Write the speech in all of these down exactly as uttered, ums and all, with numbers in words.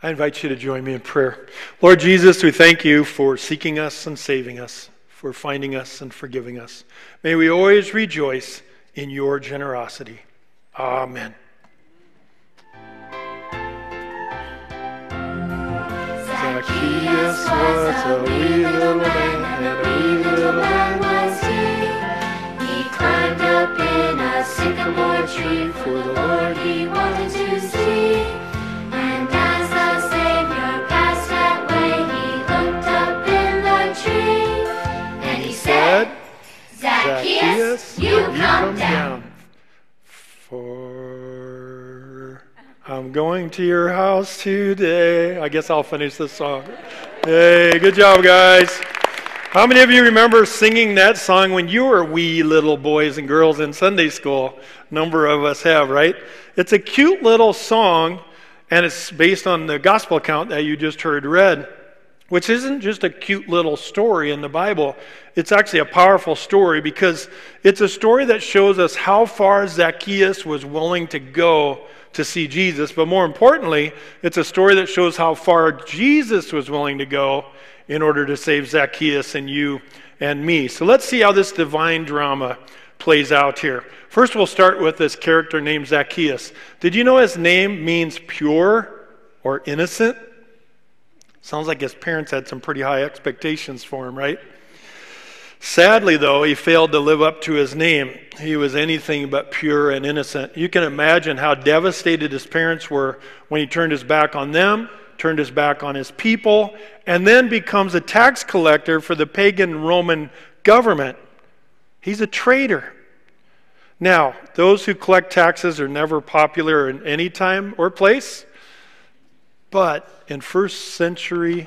I invite you to join me in prayer. Lord Jesus, we thank you for seeking us and saving us, for finding us and forgiving us. May we always rejoice in your generosity. Amen. Zacchaeus was a wee little man, and a wee little man was he. He climbed up in a sycamore tree, for the Lord he wanted to see. And as the Savior passed that way, he looked up in the tree, and he said, Zacchaeus, you come down. For I'm going to your house today. I guess I'll finish this song. Hey, good job, guys. How many of you remember singing that song when you were wee little boys and girls in Sunday school? A number of us have, right? It's a cute little song, and it's based on the gospel account that you just heard read, which isn't just a cute little story in the Bible. It's actually a powerful story because it's a story that shows us how far Zacchaeus was willing to go to see Jesus. But more importantly, it's a story that shows how far Jesus was willing to go in order to save Zacchaeus and you and me. So let's see how this divine drama plays out here. First, we'll start with this character named Zacchaeus. Did you know his name means pure or innocent? Sounds like his parents had some pretty high expectations for him, right? Sadly, though, he failed to live up to his name. He was anything but pure and innocent. You can imagine how devastated his parents were when he turned his back on them, turned his back on his people, and then becomes a tax collector for the pagan Roman government. He's a traitor. Now, those who collect taxes are never popular in any time or place, but in first century,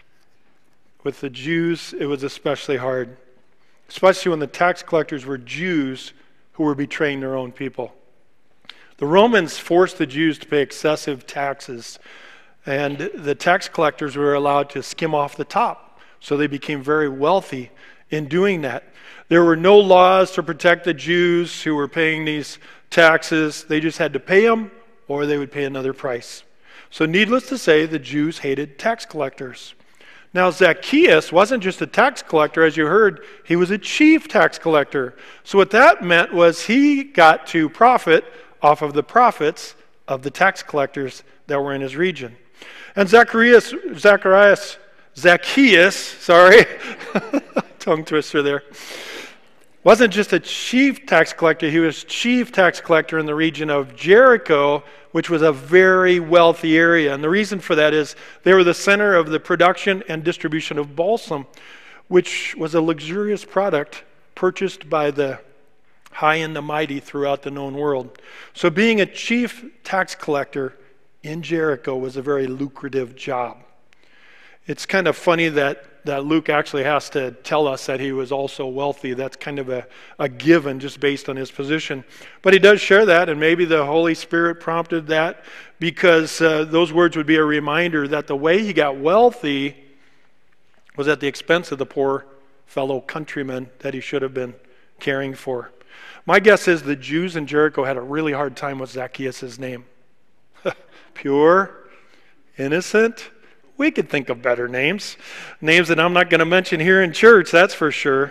with the Jews, it was especially hard. Especially when the tax collectors were Jews who were betraying their own people. The Romans forced the Jews to pay excessive taxes, and the tax collectors were allowed to skim off the top. So they became very wealthy in doing that. There were no laws to protect the Jews who were paying these taxes. They just had to pay them, or they would pay another price. So needless to say, the Jews hated tax collectors. Now, Zacchaeus wasn't just a tax collector, as you heard, he was a chief tax collector. So what that meant was he got to profit off of the profits of the tax collectors that were in his region. And Zacharias, Zacharias, Zacchaeus, sorry, tongue twister there, wasn't just a chief tax collector, he was chief tax collector in the region of Jericho, which was a very wealthy area. And the reason for that is they were the center of the production and distribution of balsam, which was a luxurious product purchased by the high and the mighty throughout the known world. So being a chief tax collector in Jericho was a very lucrative job. It's kind of funny that, that Luke actually has to tell us that he was also wealthy. That's kind of a, a given just based on his position. But he does share that, and maybe the Holy Spirit prompted that because uh, those words would be a reminder that the way he got wealthy was at the expense of the poor fellow countrymen that he should have been caring for. My guess is the Jews in Jericho had a really hard time with Zacchaeus' name. Pure, innocent. We could think of better names. Names that I'm not going to mention here in church, that's for sure.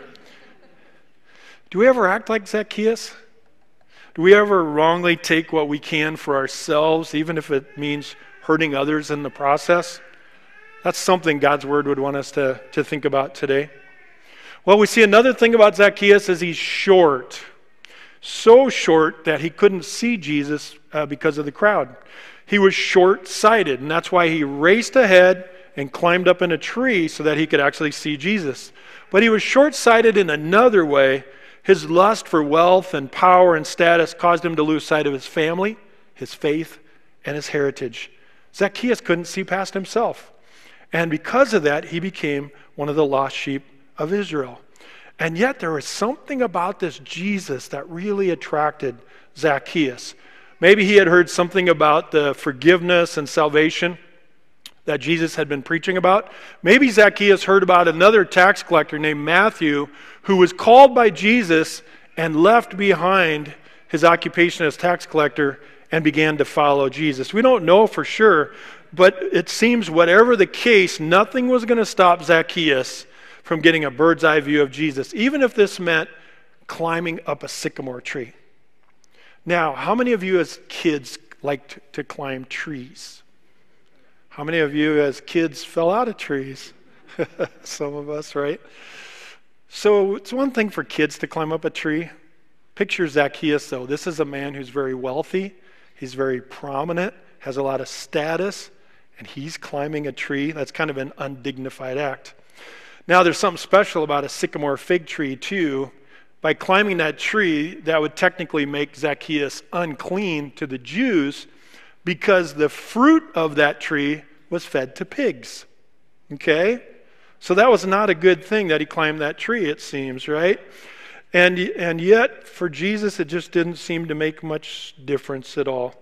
Do we ever act like Zacchaeus? Do we ever wrongly take what we can for ourselves, even if it means hurting others in the process? That's something God's Word would want us to, to think about today. Well, we see another thing about Zacchaeus is he's short. So short that he couldn't see Jesus uh, because of the crowd. He was short-sighted, and that's why he raced ahead and climbed up in a tree so that he could actually see Jesus. But he was short-sighted in another way. His lust for wealth and power and status caused him to lose sight of his family, his faith, and his heritage. Zacchaeus couldn't see past himself. And because of that, he became one of the lost sheep of Israel. And yet there was something about this Jesus that really attracted Zacchaeus. Maybe he had heard something about the forgiveness and salvation that Jesus had been preaching about. Maybe Zacchaeus heard about another tax collector named Matthew who was called by Jesus and left behind his occupation as tax collector and began to follow Jesus. We don't know for sure, but it seems whatever the case, nothing was going to stop Zacchaeus from getting a bird's eye view of Jesus, even if this meant climbing up a sycamore tree. Now, how many of you as kids liked to climb trees? How many of you as kids fell out of trees? Some of us, right? So it's one thing for kids to climb up a tree. Picture Zacchaeus, though. This is a man who's very wealthy. He's very prominent, has a lot of status, and he's climbing a tree. That's kind of an undignified act. Now, there's something special about a sycamore fig tree, too. By climbing that tree, that would technically make Zacchaeus unclean to the Jews because the fruit of that tree was fed to pigs. Okay? So that was not a good thing that he climbed that tree, it seems, right? And, and yet, for Jesus, it just didn't seem to make much difference at all.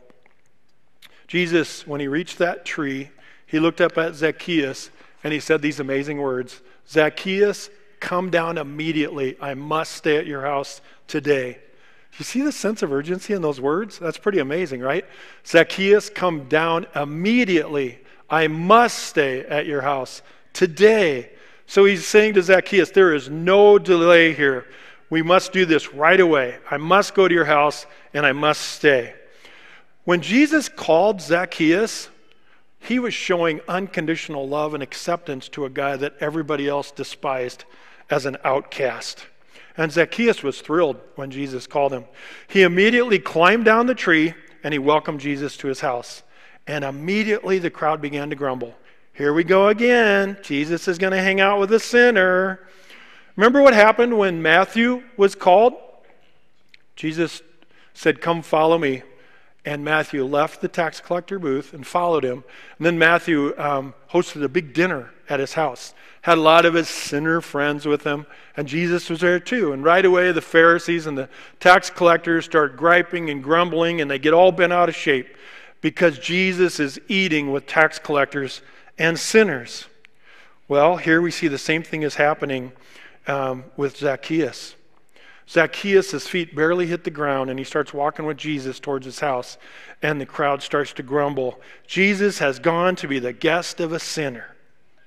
Jesus, when he reached that tree, he looked up at Zacchaeus and he said these amazing words, "Zacchaeus, come down immediately. I must stay at your house today." You see the sense of urgency in those words? That's pretty amazing, right? Zacchaeus, come down immediately. I must stay at your house today. So he's saying to Zacchaeus, there is no delay here. We must do this right away. I must go to your house and I must stay. When Jesus called Zacchaeus, he was showing unconditional love and acceptance to a guy that everybody else despised as an outcast. And Zacchaeus was thrilled when Jesus called him. He immediately climbed down the tree and he welcomed Jesus to his house. And immediately the crowd began to grumble. Here we go again. Jesus is going to hang out with a sinner. Remember what happened when Matthew was called? Jesus said, "Come follow me." And Matthew left the tax collector booth and followed him. And then Matthew um, hosted a big dinner at his house. Had a lot of his sinner friends with him. And Jesus was there too. And right away the Pharisees and the tax collectors start griping and grumbling, and they get all bent out of shape because Jesus is eating with tax collectors and sinners. Well, here we see the same thing is happening um, with Zacchaeus. Zacchaeus' feet barely hit the ground, and he starts walking with Jesus towards his house, and the crowd starts to grumble. Jesus has gone to be the guest of a sinner.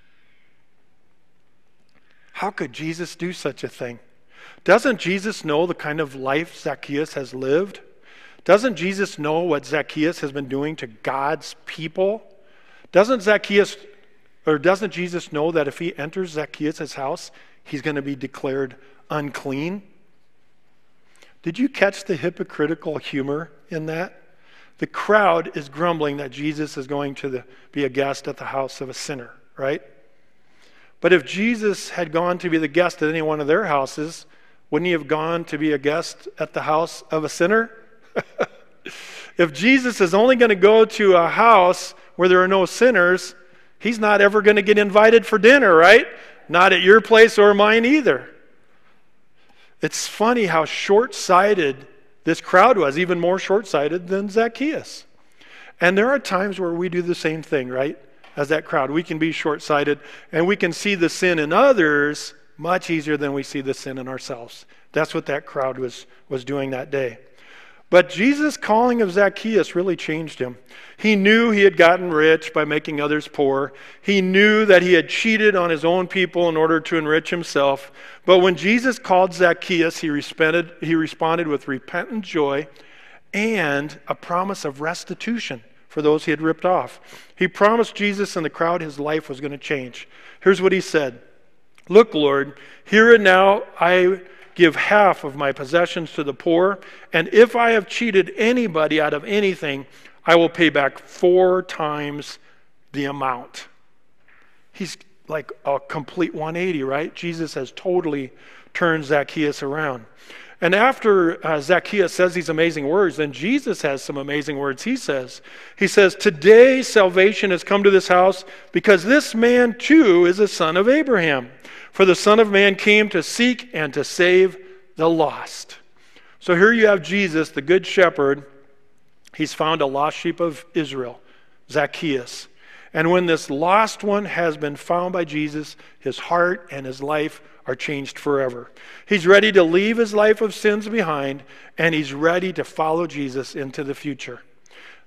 How could Jesus do such a thing? Doesn't Jesus know the kind of life Zacchaeus has lived? Doesn't Jesus know what Zacchaeus has been doing to God's people? Doesn't Zacchaeus, or doesn't Jesus know that if he enters Zacchaeus' house, he's going to be declared unclean? Did you catch the hypocritical humor in that? The crowd is grumbling that Jesus is going to the, be a guest at the house of a sinner, right? But if Jesus had gone to be the guest at any one of their houses, wouldn't he have gone to be a guest at the house of a sinner? If Jesus is only going to go to a house where there are no sinners, he's not ever going to get invited for dinner, right? Not at your place or mine either. It's funny how short-sighted this crowd was, even more short-sighted than Zacchaeus. And there are times where we do the same thing, right? As that crowd. We can be short-sighted, and we can see the sin in others much easier than we see the sin in ourselves. That's what that crowd was, was doing that day. But Jesus' calling of Zacchaeus really changed him. He knew he had gotten rich by making others poor. He knew that he had cheated on his own people in order to enrich himself. But when Jesus called Zacchaeus, he responded, he responded with repentant joy and a promise of restitution for those he had ripped off. He promised Jesus and the crowd his life was going to change. Here's what he said. "Look, Lord, here and now I give half of my possessions to the poor, and if I have cheated anybody out of anything, I will pay back four times the amount." He's like a complete one eighty, right? Jesus has totally turned Zacchaeus around. And after uh, Zacchaeus says these amazing words, then Jesus has some amazing words he says. He says, "Today salvation has come to this house because this man too is a son of Abraham. For the Son of Man came to seek and to save the lost." So here you have Jesus, the good shepherd. He's found a lost sheep of Israel, Zacchaeus. And when this lost one has been found by Jesus, his heart and his life are changed forever. He's ready to leave his life of sins behind, and he's ready to follow Jesus into the future.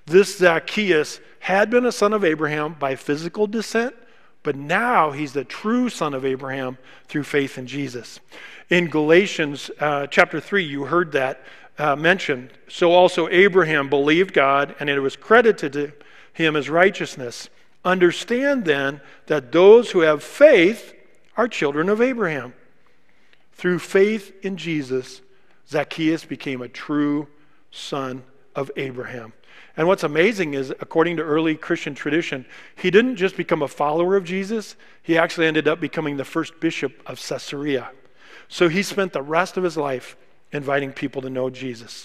This Zacchaeus had been a son of Abraham by physical descent, but now he's the true son of Abraham through faith in Jesus. In Galatians uh, chapter three, you heard that uh, mentioned. So also Abraham believed God, and it was credited to him as righteousness. Understand then that those who have faith are children of Abraham. Through faith in Jesus, Zacchaeus became a true son of Abraham. And what's amazing is, according to early Christian tradition, he didn't just become a follower of Jesus, he actually ended up becoming the first bishop of Caesarea. So he spent the rest of his life inviting people to know Jesus.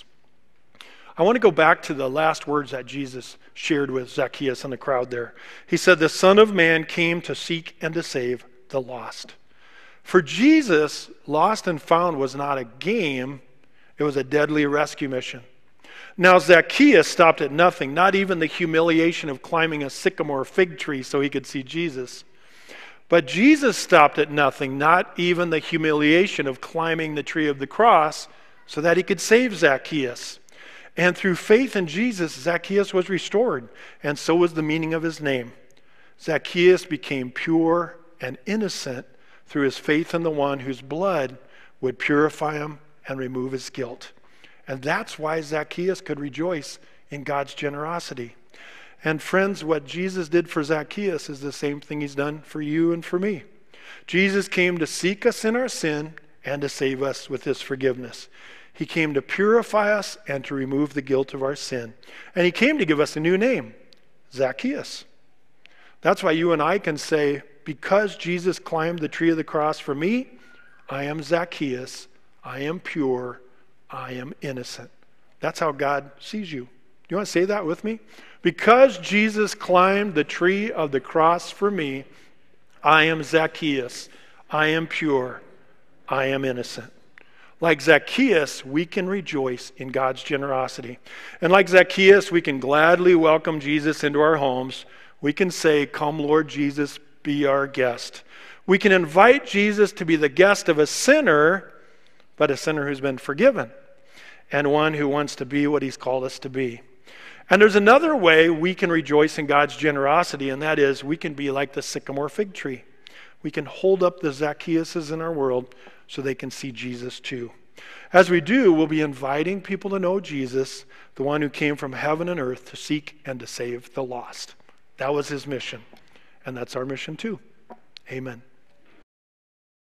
I want to go back to the last words that Jesus shared with Zacchaeus and the crowd there. He said, the Son of Man came to seek and to save the lost. For Jesus, lost and found was not a game, it was a deadly rescue mission. Now Zacchaeus stopped at nothing, not even the humiliation of climbing a sycamore fig tree so he could see Jesus. But Jesus stopped at nothing, not even the humiliation of climbing the tree of the cross so that he could save Zacchaeus. And through faith in Jesus, Zacchaeus was restored, and so was the meaning of his name. Zacchaeus became pure and innocent through his faith in the one whose blood would purify him and remove his guilt. And that's why Zacchaeus could rejoice in God's generosity. And friends, what Jesus did for Zacchaeus is the same thing he's done for you and for me. Jesus came to seek us in our sin and to save us with his forgiveness. He came to purify us and to remove the guilt of our sin. And he came to give us a new name, Zacchaeus. That's why you and I can say, because Jesus climbed the tree of the cross for me, I am Zacchaeus, I am pure, I am innocent. That's how God sees you. You want to say that with me? Because Jesus climbed the tree of the cross for me, I am Zacchaeus, I am pure, I am innocent. Like Zacchaeus, we can rejoice in God's generosity. And like Zacchaeus, we can gladly welcome Jesus into our homes. We can say, come Lord Jesus, be our guest. We can invite Jesus to be the guest of a sinner, but a sinner who's been forgiven, and one who wants to be what he's called us to be. And there's another way we can rejoice in God's generosity, and that is we can be like the sycamore fig tree. We can hold up the Zacchaeuses in our world so they can see Jesus too. As we do, we'll be inviting people to know Jesus, the one who came from heaven and earth to seek and to save the lost. That was his mission, and that's our mission too. Amen.